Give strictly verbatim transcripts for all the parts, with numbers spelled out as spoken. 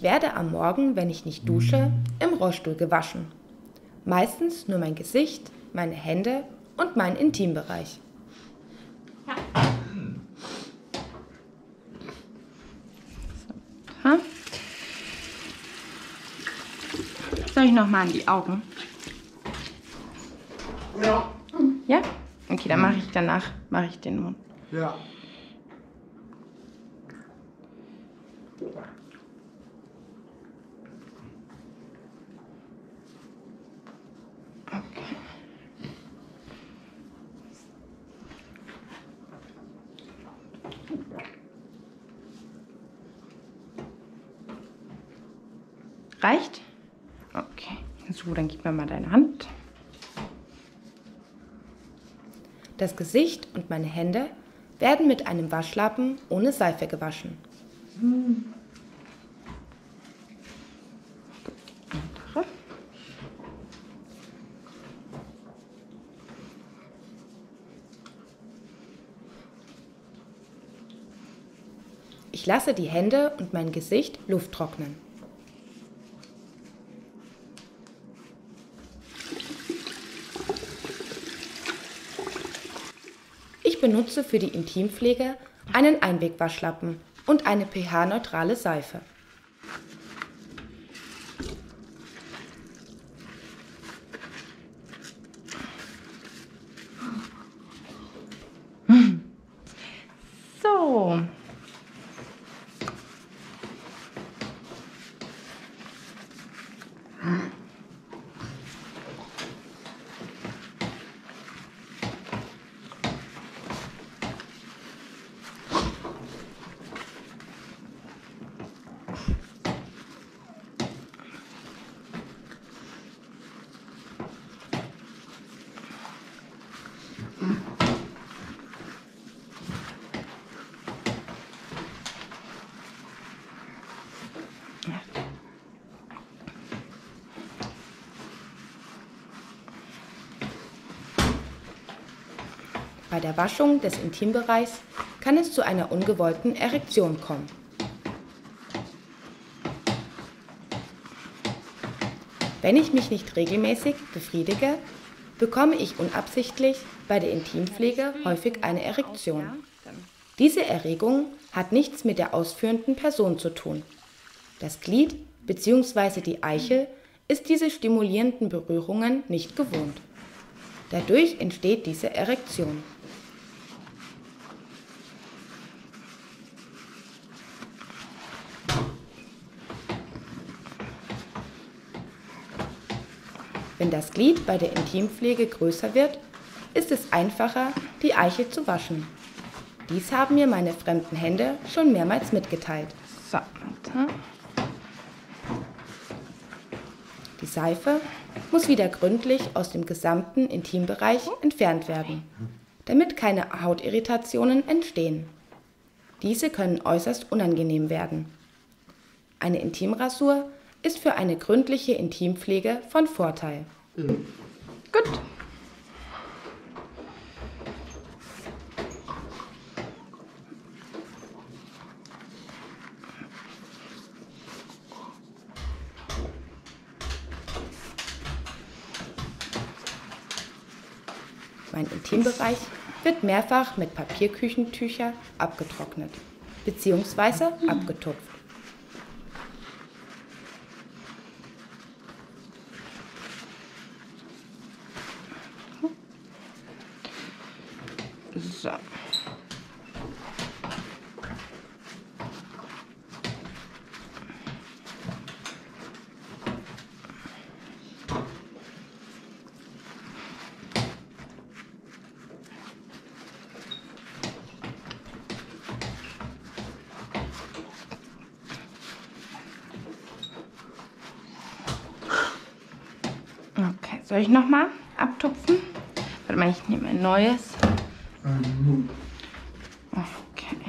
werde am Morgen, wenn ich nicht dusche, im Rollstuhl gewaschen. Meistens nur mein Gesicht, meine Hände und mein Intimbereich. So. Soll ich noch mal an die Augen? Ja. Ja? Okay, dann mache ich danach mache ich den Mund. Ja. Okay. Reicht? Okay. So, dann gib mir mal deine Hand. Das Gesicht und meine Hände werden mit einem Waschlappen ohne Seife gewaschen. Hm. Andere. Ich lasse die Hände und mein Gesicht Luft trocknen. Ich benutze für die Intimpflege einen Einwegwaschlappen und eine pH-neutrale Seife. So. Bei der Waschung des Intimbereichs kann es zu einer ungewollten Erektion kommen. Wenn ich mich nicht regelmäßig befriedige, bekomme ich unabsichtlich bei der Intimpflege häufig eine Erektion. Diese Erregung hat nichts mit der ausführenden Person zu tun. Das Glied bzw. die Eichel ist diese stimulierenden Berührungen nicht gewohnt. Dadurch entsteht diese Erektion. Wenn das Glied bei der Intimpflege größer wird, ist es einfacher, die Eichel zu waschen. Dies haben mir meine fremden Hände schon mehrmals mitgeteilt. So, warte. Die Seife muss wieder gründlich aus dem gesamten Intimbereich entfernt werden, damit keine Hautirritationen entstehen. Diese können äußerst unangenehm werden. Eine Intimrasur ist für eine gründliche Intimpflege von Vorteil. Gut. Mein Intimbereich wird mehrfach mit Papierküchentücher abgetrocknet bzw. abgetupft. So. Okay, soll ich noch mal abtupfen? Warte mal, ich nehme ein neues. Okay.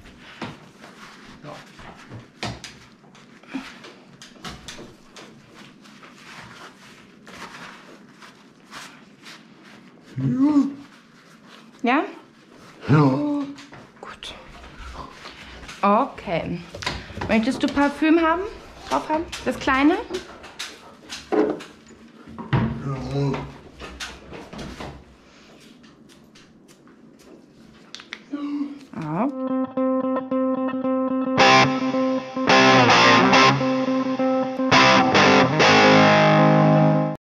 Ja? Ja. Gut. Okay. Möchtest du Parfüm haben? drauf haben? Das kleine? Ja.